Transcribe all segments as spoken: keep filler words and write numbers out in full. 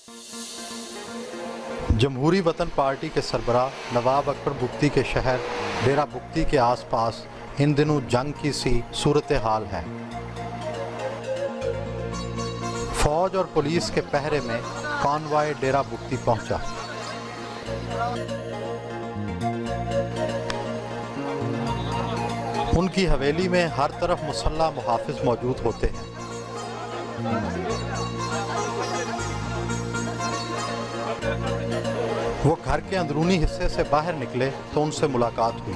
جمہوری وطن پارٹی کے سربراہ نواب اکبر بگٹی کے شہر ڈیرہ بگٹی کے آس پاس ان دنوں جنگ کی سی صورتحال ہے۔ فوج اور پولیس کے پہرے میں کانوائے ڈیرہ بگٹی پہنچا۔ ان کی حویلی میں ہر طرف مسلح محافظ موجود ہوتے ہیں۔ وہ گھر کے اندرونی حصے سے باہر نکلے تو ان سے ملاقات ہوئی۔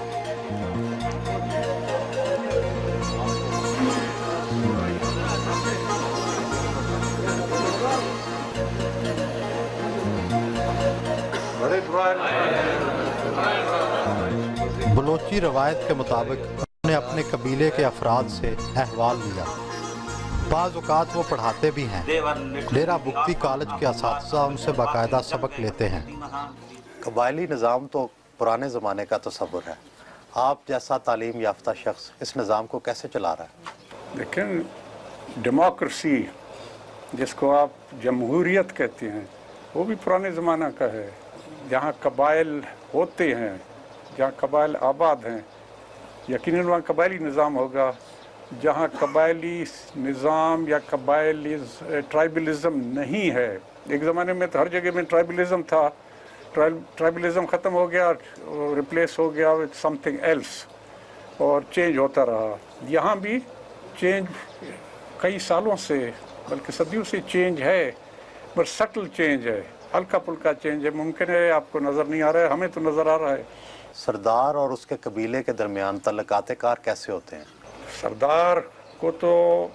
بلوچی روایت کے مطابق انہوں نے اپنے قبیلے کے افراد سے احوال لیا۔ بعض اوقات وہ پڑھاتے بھی ہیں۔ ڈیرہ بگٹی کالج کے اساتذہ ان سے باقاعدہ سبق لیتے ہیں۔ قبائلی نظام تو پرانے زمانے کا تصور ہے، آپ جیسا تعلیم یافتہ شخص اس نظام کو کیسے چلا رہا ہے؟ لیکن ڈیموکریسی جس کو آپ جمہوریت کہتے ہیں وہ بھی پرانے زمانہ کا ہے، جہاں قبائل ہوتے ہیں، جہاں قبائل آباد ہیں، یقیناً وہاں قبائلی نظام ہوگا۔ جہاں قبائلی نظام یا قبائلی ٹرائبلزم نہیں ہے، ایک زمانے میں تو ہر جگہ میں ٹرائبلزم تھا، ٹرائبلزم ختم ہو گیا، ریپلیس ہو گیا وتھ سم تھنگ ایلس اور چینج ہوتا رہا۔ یہاں بھی چینج کئی سالوں سے بلکہ صدیوں سے چینج ہے، بس سٹل چینج ہے، ہلکا پھلکا چینج ہے، ممکن ہے آپ کو نظر نہیں آ رہا ہے، ہمیں تو نظر آ رہا ہے۔ سردار اور اس کے قبیلے کے درمیان تعلقات کار کیسے ہوتے ہیں؟ سردار کو تو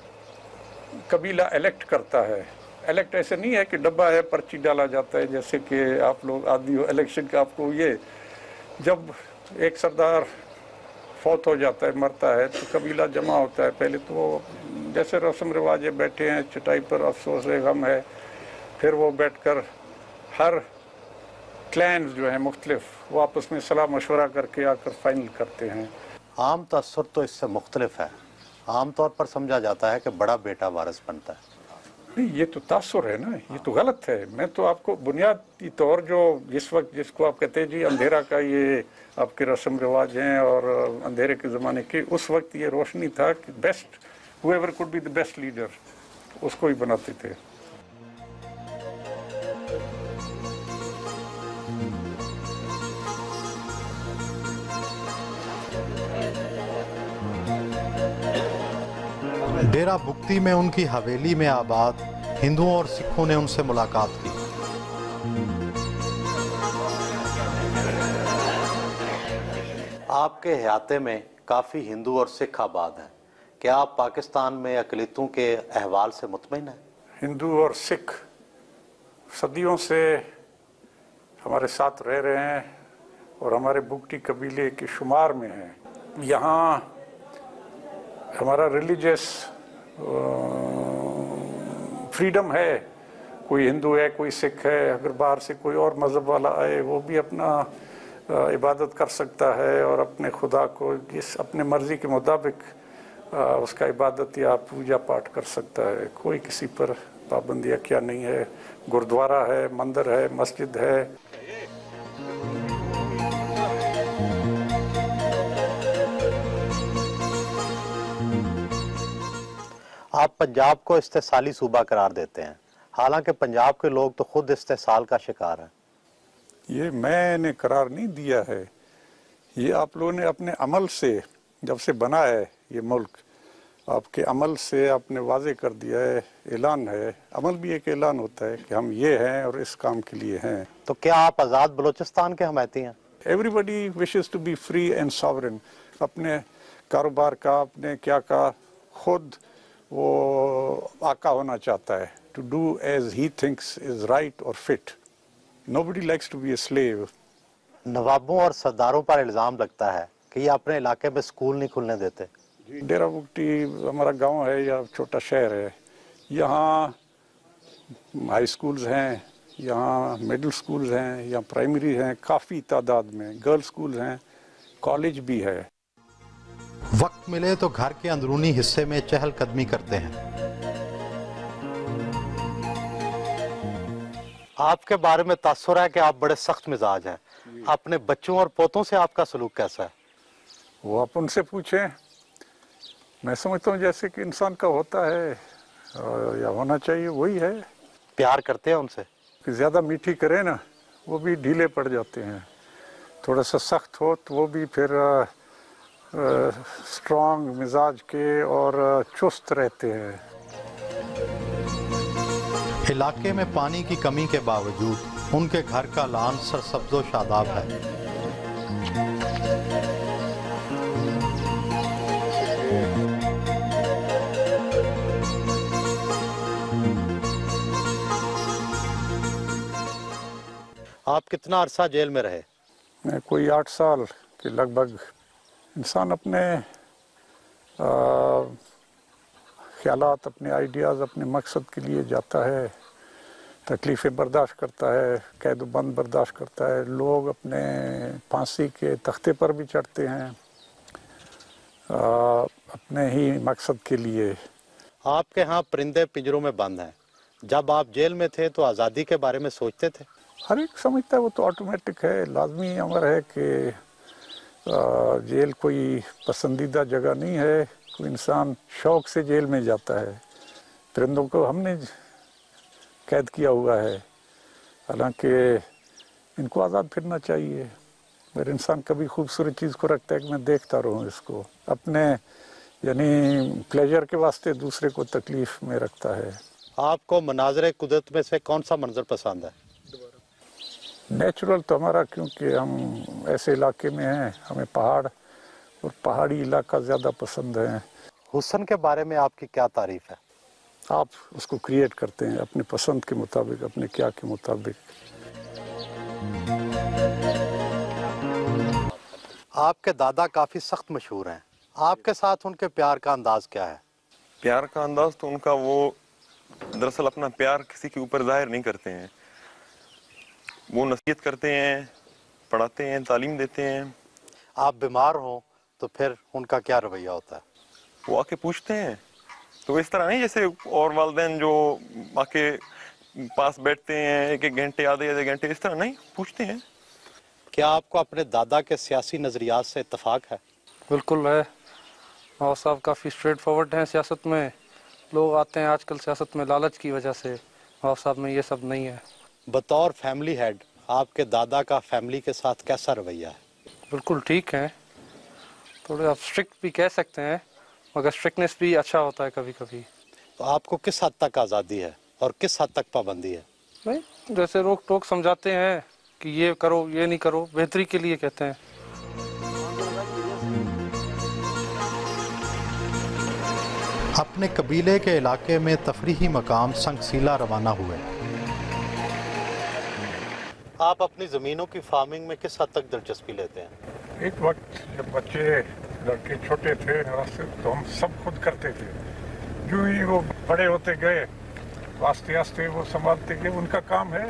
قبیلہ الیکٹ کرتا ہے۔ الیکٹ ایسے نہیں ہے کہ ڈبہ ہے پرچی ڈالا جاتا ہے جیسے کہ آپ لوگ آدمی ہو الیکشن کا، آپ کو یہ جب ایک سردار فوت ہو جاتا ہے، مرتا ہے، تو قبیلہ جمع ہوتا ہے۔ پہلے تو وہ جیسے رسم رواج بیٹھے ہیں چٹائی پر، افسوس ہے، غم ہے، پھر وہ بیٹھ کر ہر کلینز جو ہیں مختلف وہ آپس میں صلاح مشورہ کر کے آ کر فائنل کرتے ہیں۔ عام تاثر تو اس سے مختلف ہے، عام طور پر سمجھا جاتا ہے کہ بڑا بیٹا وارث بنتا ہے۔ نہیں، یہ تو تاثر ہے نا، یہ تو غلط ہے۔ میں تو آپ کو بنیادی طور جو جس وقت جس کو آپ کہتے ہیں جی اندھیرا کا یہ آپ کے رسم رواج ہیں اور اندھیرے کے زمانے کے، اس وقت یہ روشنی تھا کہ best whoever could be the best leader اس کو ہی بناتے تھے۔ ڈیرہ بگٹی میں ان کی حویلی میں آباد ہندوؤں اور سکھوں نے ان سے ملاقات کی۔ آپ کے احاطے میں کافی ہندو اور سکھ آباد ہیں، کیا آپ پاکستان میں اقلیتوں کے احوال سے مطمئن ہیں؟ ہندو اور سکھ صدیوں سے ہمارے ساتھ رہ رہے ہیں اور ہمارے بگٹی قبیلے کے شمار میں ہیں۔ یہاں ہمارا ریلیجیس فریڈم ہے، کوئی ہندو ہے، کوئی سکھ ہے، اگر باہر سے کوئی اور مذہب والا آئے وہ بھی اپنا عبادت کر سکتا ہے اور اپنے خدا کو جس اپنے مرضی کے مطابق اس کا عبادت یا پوجا پاٹ کر سکتا ہے، کوئی کسی پر پابندیاں کیا نہیں ہے۔ گردوارہ ہے، مندر ہے، مسجد ہے۔ آپ پنجاب کو استحصالی صوبہ قرار دیتے ہیں، حالانکہ پنجاب کے لوگ تو خود استحصال کا شکار ہیں۔ یہ میں نے قرار نہیں دیا ہے، یہ آپ لوگوں نے اپنے عمل سے جب سے بنا ہے یہ ملک، آپ کے عمل سے آپ نے واضح کر دیا ہے، اعلان ہے۔ عمل بھی ایک اعلان ہوتا ہے کہ ہم یہ ہیں اور اس کام کے لیے ہیں۔ تو کیا آپ آزاد بلوچستان کے حمایتی ہیں؟ Everybody wishes to be free and sovereign, اپنے کاروبار کا، اپنے کیا کا خود وہ آقا ہونا چاہتا ہے، to do as he thinks is right اور fit. Nobody likes to be a slave. نوابوں اور سرداروں پر الزام لگتا ہے کہ یہ اپنے علاقے میں سکول نہیں کھلنے دیتے۔ ڈیرہ بگٹی ہمارا گاؤں ہے یا چھوٹا شہر ہے، یہاں ہائی سکولز ہیں، یہاں مڈل سکولز ہیں، یہاں پرائمری ہیں کافی تعداد میں، گرل سکولز ہیں، کالج بھی ہے۔ وقت ملے تو گھر کے اندرونی حصے میں چہل قدمی کرتے ہیں۔ آپ کے بارے میں تاثر ہے کہ آپ بڑے سخت مزاج ہیں. اپنے بچوں اور پوتوں سے آپ کا سلوک کیسا ہے؟ وہ آپ ان سے پوچھیں. میں سمجھتا ہوں جیسے کہ انسان کا ہوتا ہے یا ہونا چاہیے وہی ہے. پیار کرتے ہیں ان سے؟ کہ زیادہ میٹھی کریں نا وہ بھی ڈھیلے پڑ جاتے ہیں. تھوڑا سا سخت ہو تو وہ بھی پھر اسٹرانگ مزاج کے اور چست رہتے ہیں. علاقے میں پانی کی کمی کے باوجود ان کے گھر کا لان سرسبز و شاداب ہے. آپ کتنا عرصہ جیل میں رہے؟ میں کوئی آٹھ سال کے لگ بھگ. انسان اپنے خیالات، اپنے آئیڈیاز، اپنے مقصد کے لیے جاتا ہے، تکلیفیں برداشت کرتا ہے، قید و بند برداشت کرتا ہے. لوگ اپنے پھانسی کے تختے پر بھی چڑھتے ہیں اپنے ہی مقصد کے لیے. آپ کے ہاں پرندے پنجروں میں بند ہیں. جب آپ جیل میں تھے تو آزادی کے بارے میں سوچتے تھے؟ ہر ایک سمجھتا ہے وہ تو آٹومیٹک ہے، لازمی امر ہے کہ جیل کوئی پسندیدہ جگہ نہیں ہے. کوئی انسان شوق سے جیل میں جاتا ہے. پرندوں کو ہم نے قید کیا ہوا ہے، حالانکہ ان کو آزاد پھرنا چاہیے. اگر انسان کبھی خوبصورت چیز کو رکھتا ہے کہ میں دیکھتا رہوں اس کو، اپنے یعنی پلیجر کے واسطے دوسرے کو تکلیف میں رکھتا ہے. آپ کو مناظر قدرت میں سے کون سا منظر پسند ہے؟ نیچرل تو ہمارا، کیونکہ ہم ایسے علاقے میں ہیں، ہمیں پہاڑ اور پہاڑی علاقہ زیادہ پسند ہے. حسن کے بارے میں آپ کی کیا تعریف ہے؟ آپ اس کو کریٹ کرتے ہیں اپنے پسند کے مطابق، اپنے کیا کے مطابق. آپ کے دادا کافی سخت مشہور ہیں. آپ کے ساتھ ان کے پیار کا انداز کیا ہے؟ پیار کا انداز تو ان کا، وہ دراصل اپنا پیار کسی کے اوپر ظاہر نہیں کرتے ہیں. وہ نصیحت کرتے ہیں، پڑھاتے ہیں، تعلیم دیتے ہیں. آپ بیمار ہوں تو پھر ان کا کیا رویہ ہوتا ہے؟ وہ آ کے پوچھتے ہیں. تو اس طرح نہیں جیسے اور والدین جو آ کے پاس بیٹھتے ہیں ایک ایک گھنٹے، آدھے آدھے گھنٹے، اس طرح نہیں، پوچھتے ہیں. کیا آپ کو اپنے دادا کے سیاسی نظریات سے اتفاق ہے؟ بالکل ہے. نواز صاحب کافی اسٹریٹ فارورڈ ہیں سیاست میں. لوگ آتے ہیں آج کل سیاست میں لالچ کی وجہ سے. نواز صاحب میں یہ سب نہیں ہے. بطور فیملی ہیڈ آپ کے دادا کا فیملی کے ساتھ کیسا رویہ ہے؟ بالکل ٹھیک ہے. تھوڑے آپ اسٹرکٹ بھی کہہ سکتے ہیں، مگر اسٹرکٹنیس بھی اچھا ہوتا ہے کبھی کبھی. تو آپ کو کس حد تک آزادی ہے اور کس حد تک پابندی ہے؟ نہیں، جیسے روک ٹوک سمجھاتے ہیں کہ یہ کرو، یہ نہیں کرو، بہتری کے لیے کہتے ہیں. اپنے قبیلے کے علاقے میں تفریحی مقام سنگسیلا روانہ ہوئے. آپ اپنی زمینوں کی فارمنگ میں کس حد تک دلچسپی لیتے ہیں؟ ایک وقت جب بچے لڑکے چھوٹے تھے تو ہم سب خود کرتے تھے. جو ہی وہ بڑے ہوتے گئے آہستے آہستے وہ سنبھالتے گئے. ان کا کام ہے.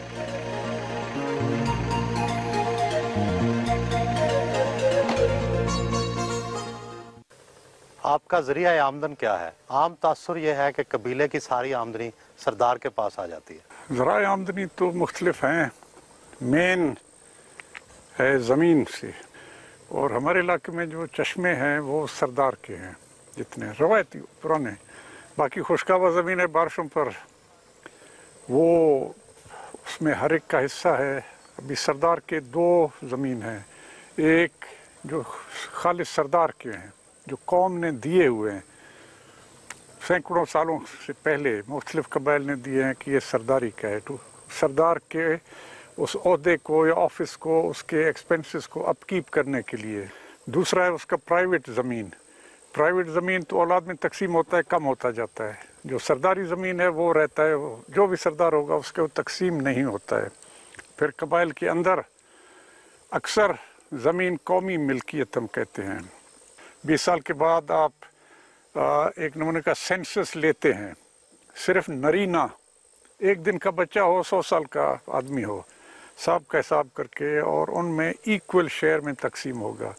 آپ کا ذریعہ آمدن کیا ہے؟ عام تاثر یہ ہے کہ قبیلے کی ساری آمدنی سردار کے پاس آ جاتی ہے. ذرائع آمدنی تو مختلف ہیں. مین ہے زمین سے، اور ہمارے علاقے میں جو چشمے ہیں وہ سردار کے ہیں جتنے روایتی پرانے. باقی خشکابہ زمین ہے بارشوں پر، وہ اس میں ہر ایک کا حصہ ہے. ابھی سردار کے دو زمین ہیں. ایک جو خالص سردار کے ہیں، جو قوم نے دیے ہوئے ہیں، سینکڑوں سالوں سے پہلے مختلف قبائل نے دیے ہیں کہ یہ سرداری کا ہے. تو سردار کے اس عہدے کو یا آفس کو، اس کے ایکسپنسز کو اپ کیپ کرنے کے لیے. دوسرا ہے اس کا پرائیویٹ زمین. پرائیویٹ زمین تو اولاد میں تقسیم ہوتا ہے، کم ہوتا جاتا ہے. جو سرداری زمین ہے وہ رہتا ہے، جو بھی سردار ہوگا اس کے وہ تقسیم نہیں ہوتا ہے. پھر قبائل کے اندر اکثر زمین قومی ملکیت ہم کہتے ہیں. بیس سال کے بعد آپ ایک نمونے کا سینسس لیتے ہیں. صرف نرینہ ایک دن کا بچہ ہو، سو سال کا آدمی ہو، سب کا حساب کر کے، اور ان میں ایکول شیئر میں تقسیم ہوگا.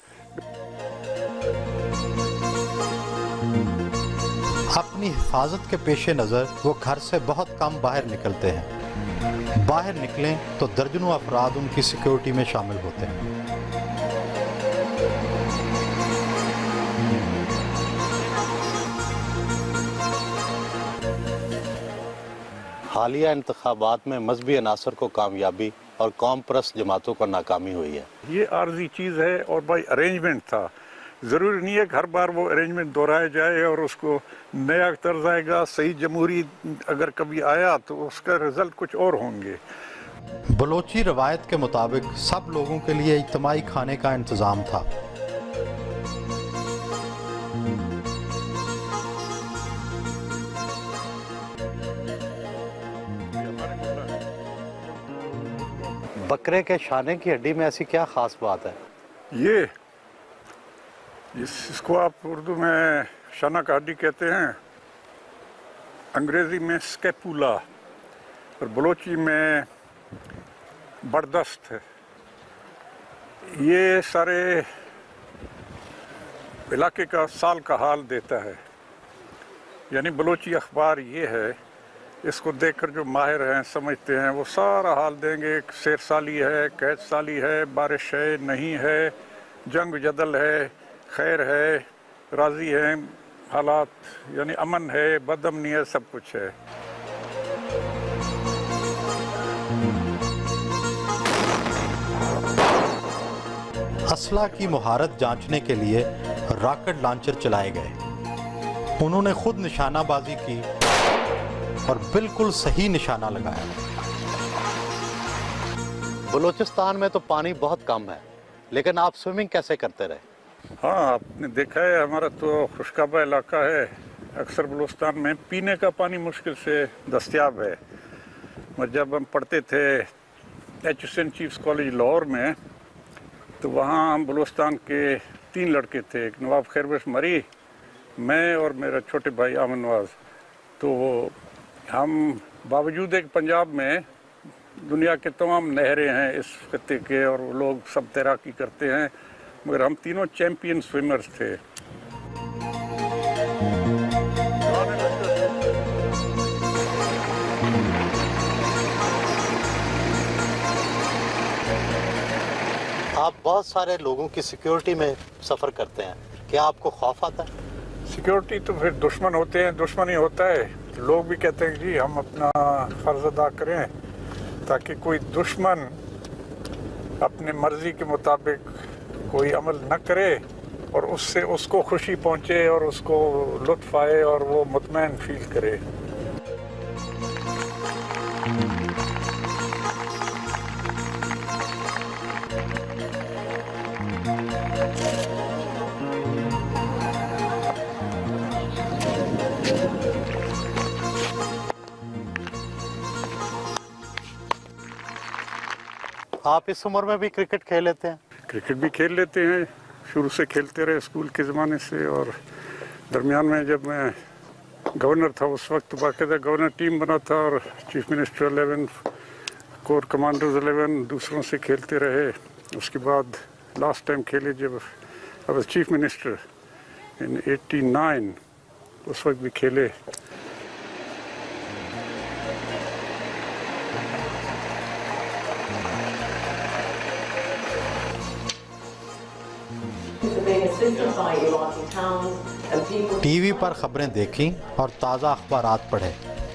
اپنی حفاظت کے پیش نظر وہ گھر سے بہت کم باہر نکلتے ہیں. باہر نکلیں تو درجنوں افراد ان کی سیکیورٹی میں شامل ہوتے ہیں۔ حالیہ انتخابات میں مذہبی عناصر کو کامیابی اور قوم پرست جماعتوں کو ناکامی ہوئی ہے۔ یہ عارضی چیز ہے اور بھائی ارینجمنٹ تھا، ضروری نہیں ہے کہ ہر بار وہ ارینجمنٹ دہرایا جائے اور اس کو نیا طرز آئے گا۔ صحیح جمہوری اگر کبھی آیا تو اس کا رزلٹ کچھ اور ہوں گے۔ بلوچی روایت کے مطابق سب لوگوں کے لیے اجتماعی کھانے کا انتظام تھا۔ بکرے کے شانے کی ہڈی میں ایسی کیا خاص بات ہے؟ یہ اس کو آپ اردو میں شانہ کا ہڈی کہتے ہیں، انگریزی میں سکیپولا اور بلوچی میں بردست ہے۔ یہ سارے علاقے کا سال کا حال دیتا ہے، یعنی بلوچی اخبار یہ ہے، اس کو دیکھ کر جو ماہر ہیں سمجھتے ہیں وہ سارا حال دیں گے۔ سیر سالی ہے، قید سالی ہے، بارش ہے، نہیں ہے، جنگ جدل ہے، خیر ہے، راضی ہیں، حالات یعنی امن ہے، بد امنی ہے، سب کچھ ہے۔ اسلحہ کی مہارت جانچنے کے لیے راکٹ لانچر چلائے گئے۔ انہوں نے خود نشانہ بازی کی اور بالکل صحیح نشانہ لگایا۔ بلوچستان میں تو پانی بہت کم ہے، لیکن آپ سوئمنگ کیسے کرتے رہے؟ ہاں، آپ نے دیکھا ہے ہمارا تو خشکابہ علاقہ ہے، اکثر بلوچستان میں پینے کا پانی مشکل سے دستیاب ہے۔ اور جب ہم پڑھتے تھے Aitchison Chiefs college Lahore میں تو وہاں ہم بلوچستان کے تین لڑکے تھے، ایک نواب خیربخش مری، میں اور میرا چھوٹے بھائی آمن نواز۔ تو ہم باوجود ایک پنجاب میں دنیا کے تمام نہریں ہیں اس خطے کے اور وہ لوگ سب تیراکی کرتے ہیں، مگر ہم تینوں چیمپئن سوئمرز تھے۔ آپ بہت سارے لوگوں کی سیکیورٹی میں سفر کرتے ہیں، کیا آپ کو خوف آتا ہے؟ سیکیورٹی تو پھر دشمن ہوتے ہیں، دشمن ہی ہوتا ہے۔ لوگ بھی کہتے ہیں کہ جی ہم اپنا فرض ادا کریں تاکہ کوئی دشمن اپنے مرضی کے مطابق کوئی عمل نہ کرے اور اس سے اس کو خوشی پہنچے اور اس کو لطف آئے اور وہ مطمئن فیل کرے۔ آپ اس عمر میں بھی کرکٹ کھیل لیتے ہیں؟ کرکٹ بھی کھیل لیتے ہیں، شروع سے کھیلتے رہے اسکول کے زمانے سے، اور درمیان میں جب میں گورنر تھا اس وقت باقاعدہ گورنر ٹیم بنا تھا اور chief minister eleven, corps commanders eleven دوسروں سے کھیلتے رہے۔ اس کے بعد لاسٹ ٹائم کھیلے جب I was chief minister in eighty nine, اس وقت بھی کھیلے۔ ٹی وی پر خبریں دیکھیں اور تازہ اخبارات پڑھیں۔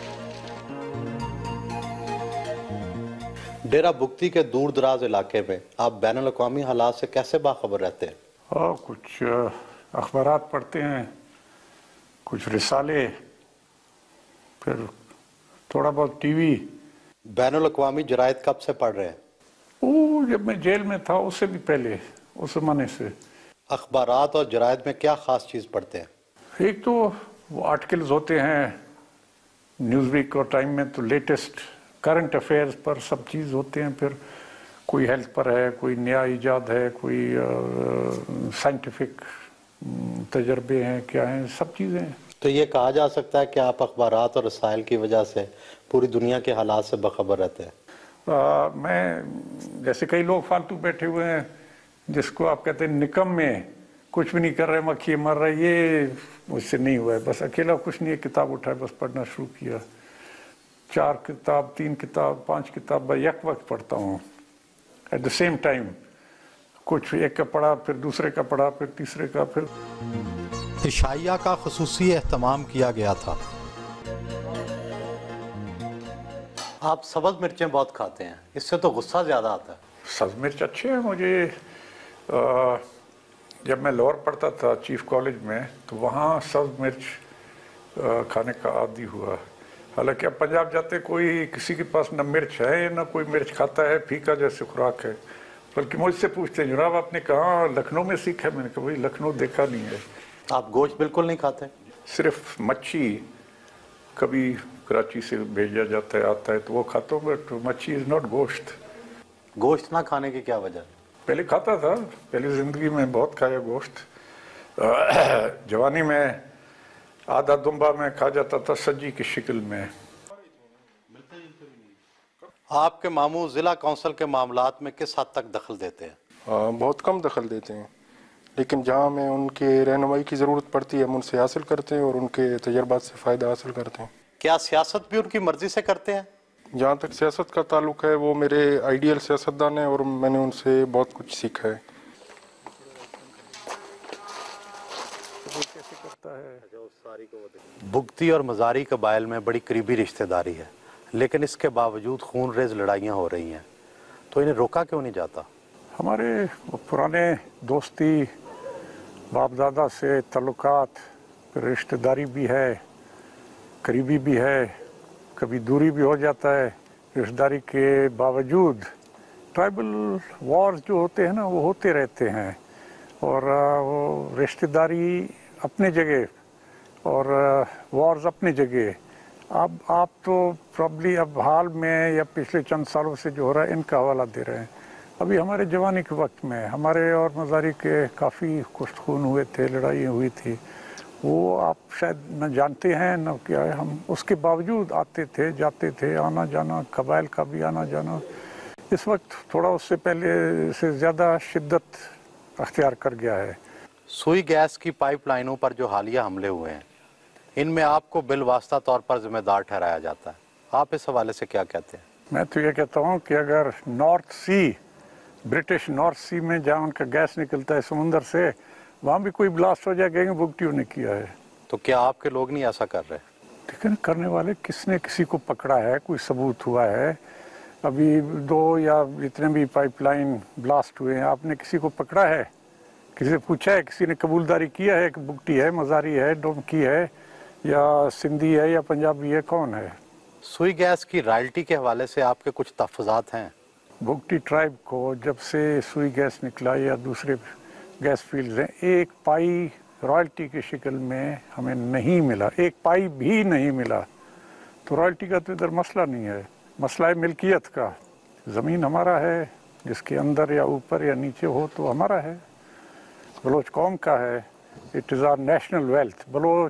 ڈیرہ بگتی کے دور دراز علاقے میں آپ بین الاقوامی حالات سے کیسے باخبر رہتے ہیں؟ ہاں، کچھ اخبارات پڑھتے ہیں، کچھ رسالے، پھر تھوڑا بہت ٹی وی۔ بین الاقوامی جرائد کب سے پڑھ رہے ہیں؟ وہ جب میں جیل میں تھا اس سے بھی پہلے، اس زمانے سے۔ اخبارات اور جرائد میں کیا خاص چیز پڑھتے ہیں؟ ایک تو وہ آرٹیکلز ہوتے ہیں، نیوز ویک اور ٹائم میں تو لیٹسٹ کرنٹ افیئرز پر سب چیز ہوتے ہیں، پھر کوئی ہیلتھ پر ہے، کوئی نیا ایجاد ہے، کوئی سائنٹیفک تجربے ہیں، کیا ہیں، سب چیزیں ہیں۔ تو یہ کہا جا سکتا ہے کہ آپ اخبارات اور رسائل کی وجہ سے پوری دنیا کے حالات سے باخبر رہتے ہیں؟ میں جیسے کئی لوگ فالتو بیٹھے ہوئے ہیں جس کو آپ کہتے ہیں نکم میں، کچھ بھی نہیں کر رہے، مکھی مر رہے، یہ مجھ سے نہیں ہوا ہے۔ بس اکیلا کچھ نہیں ہے، کتاب اٹھائے بس پڑھنا شروع کیا، चार किताब, तीन किताब, पांच किताब एक वक्त पढ़ता हूँ एट द सेम टाइम। कुछ एक का पढ़ा, फिर दूसरे का पढ़ा, फिर तीसरे का, फिर इशाइया का खुसूसी एहतमाम किया गया था। आप सब्ज़ मिर्चें बहुत खाते हैं, इससे तो गुस्सा ज़्यादा आता है। सब्ज़ मिर्च अच्छे हैं। मुझे आ, जब मैं लाहौर पढ़ता था चीफ कॉलेज में, तो वहाँ सब्ज़ मिर्च आ, खाने का आदी हुआ। हालांकि अब पंजाब जाते कोई किसी के पास न मिर्च है न कोई मिर्च खाता है, फीका जैसे खुराक है। बल्कि मुझसे पूछते हैं, जनाब आपने कहाँ लखनऊ में सीखा है? मैंने कहा भाई लखनऊ देखा नहीं है। आप गोश्त बिल्कुल नहीं खाते? सिर्फ मच्छी कभी कराची से भेजा जाता है, आता है तो वो खाता हूँ, बट मच्छी इज़ नॉट गोश्त। गोश्त ना खाने की क्या वजह? पहले खाता था, पहले ज़िंदगी में बहुत खाया गोश्त। जवानी में आधा दुम्बा में खा जाता था सज्जी की शक्ल में। आपके मामू ज़िला कौंसिल के मामलात में किस हद तक दखल देते हैं? आ, बहुत कम दखल देते हैं, लेकिन जहाँ हमें उनके रहनुमाई की ज़रूरत पड़ती है हम उनसे हासिल करते हैं और उनके तजर्बात से फ़ायदा हासिल करते हैं। क्या सियासत भी उनकी मर्ज़ी से करते हैं? जहाँ तक सियासत का ताल्लुक़ है, वो मेरे आइडियल सियासतदान हैं और मैंने उनसे बहुत कुछ सीखा है। बुगती और मज़ारी कबाइल में बड़ी करीबी रिश्तेदारी है, लेकिन इसके बावजूद खून रेज लड़ाइयाँ हो रही हैं, तो इन्हें रोका क्यों नहीं जाता? हमारे पुराने दोस्ती, बाप दादा से ताल्लुकात, रिश्तेदारी भी है, करीबी भी है, कभी दूरी भी हो जाता है। रिश्तेदारी के बावजूद ट्राइबल वॉर्स जो होते हैं ना, वो होते रहते हैं। और वो रिश्तेदारी अपने जगह और वॉर्स अपनी जगह। अब आप तो प्रॉब्ली अब हाल में या पिछले चंद सालों से जो हो रहा है इनका हवाला दे रहे हैं। अभी हमारे जवानी के वक्त में हमारे और मज़ारी के काफ़ी कुश्त खून हुए थे, लड़ाई हुई थी, वो आप शायद न जानते हैं न क्या है। हम उसके बावजूद आते थे, जाते थे, आना जाना, कबाइल का भी आना जाना। इस वक्त थोड़ा उससे पहले से ज़्यादा शिद्दत अख्तियार कर गया है। सुई गैस की पाइपलाइनों पर जो हालिया हमले हुए हैं, इनमें आपको बिलवास्ता तौर पर जिम्मेदार ठहराया जाता है, आप इस हवाले से क्या कहते हैं? मैं तो ये कहता हूँ कि अगर north sea, British north sea में जहाँ उनका गैस निकलता है समुंदर से, वहाँ भी कोई ब्लास्ट हो जाएगा, बुगटियों ने किया है। तो क्या आपके लोग नहीं ऐसा कर रहे? लेकिन करने वाले किसने किसी को पकड़ा है? कोई सबूत हुआ है? अभी दो या जितने भी पाइपलाइन ब्लास्ट हुए हैं, आपने किसी को पकड़ा है? किसी से पूछा है? किसी ने कबूलदारी किया है कि बुगटी है, मज़ारी है, डोमकी है, या सिंधी है, या पंजाबी है, कौन है? सुई गैस की रॉयल्टी के हवाले से आपके कुछ तहफ़्फ़ुज़ात हैं? बुगटी ट्राइब को जब से सुई गैस निकला या दूसरे गैस फील्ड्स हैं, एक पाई रॉयल्टी की शक्ल में हमें नहीं मिला, एक पाई भी नहीं मिला। तो रॉयल्टी का तो इधर मसला नहीं है, मसला है मिल्कियत का। ज़मीन हमारा है, जिसके अंदर या ऊपर या नीचे हो तो हमारा है। बलोच कौम का है, it is our national wealth, Baloch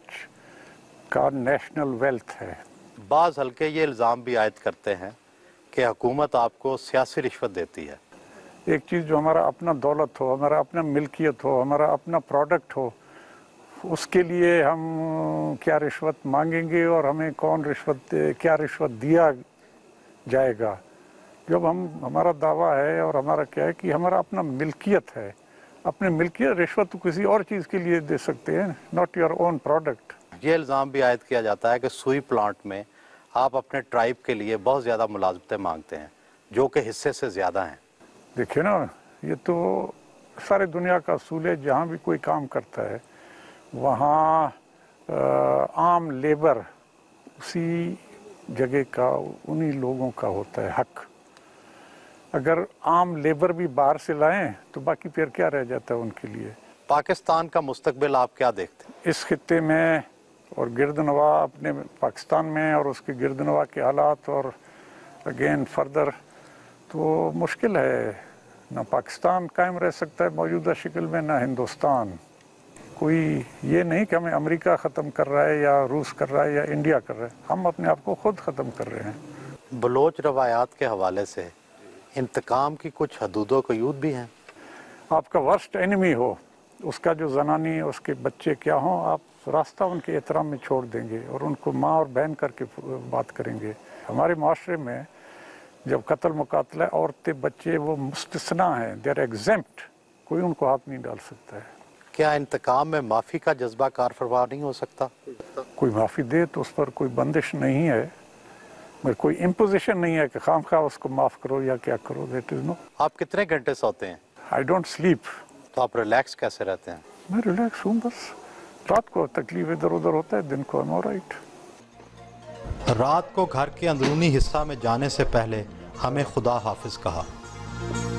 का नेशनल वेल्थ है। बाज़ हल्के ये इल्ज़ाम भी आयद करते हैं कि हुकूमत आपको सियासी रिश्वत देती है। एक चीज़ जो हमारा अपना दौलत हो, हमारा अपना मिल्कियत हो, हमारा अपना प्रोडक्ट हो, उसके लिए हम क्या रिश्वत मांगेंगे और हमें कौन रिश्वत, क्या रिश्वत दिया जाएगा? जब हम, हमारा दावा है और हमारा क्या है कि हमारा अपना मिल्कियत है, अपने मिल्कियत, रिश्वत तो किसी और चीज़ के लिए दे सकते हैं, नॉट योर ओन प्रोडक्ट। ये इल्ज़ाम भी आयद किया जाता है कि सुई प्लांट में आप अपने ट्राइब के लिए बहुत ज़्यादा मुलाजमतें मांगते हैं, जो कि हिस्से से ज़्यादा हैं। देखिए ना, ये तो सारे दुनिया का असूल है, जहाँ भी कोई काम करता है वहाँ आम लेबर उसी जगह का, उन्हीं लोगों का होता है हक। अगर आम लेबर भी बाहर से लाएं तो बाकी फिर क्या रह जाता है उनके लिए? पाकिस्तान का मुस्तकबिल आप क्या देखते हैं? इस खित्ते में और गिरदनवा, अपने पाकिस्तान में और उसके गिरदनवा के हालात, और अगेन फर्दर तो मुश्किल है। ना पाकिस्तान कायम रह सकता है मौजूदा शक्ल में, ना हिंदुस्तान। कोई ये नहीं कि हमें अमेरिका ख़त्म कर रहा है या रूस कर रहा है या इंडिया कर रहा है, हम अपने आप को खुद ख़त्म कर रहे हैं। बलोच रवायात के हवाले से इंतकाम की कुछ हदूदो क़यूद भी हैं। आपका वर्स्ट एनिमी हो, उसका जो जनानी, उसके बच्चे क्या हों, आप रास्ता उनके एहतराम में छोड़ देंगे और उनको माँ और बहन करके बात करेंगे। हमारे माशरे में जब कत्ल मुकातला औरतें बच्चे वो मुस्तस्ना हैं, दे आर एग्जेम्प्ट, कोई उनको हाथ नहीं डाल सकता है। क्या इंतकाम में माफ़ी का जज्बा कार फरमा नहीं हो सकता? कोई माफ़ी दे तो उस पर कोई बंदिश नहीं है, मगर कोई इम्पोजिशन नहीं है कि खाम खा उसको माफ़ करो या क्या करो, दैट इज़ नो। आप कितने घंटे सोते हैं? I don't sleep. तो आप रिलैक्स कैसे रहते हैं? मैं रिलैक्स हूँ, बस रात को तकलीफ इधर उधर होता है, दिन को आई एम ऑलराइट। रात को घर के अंदरूनी हिस्सा में जाने से पहले हमें खुदा हाफिज कहा।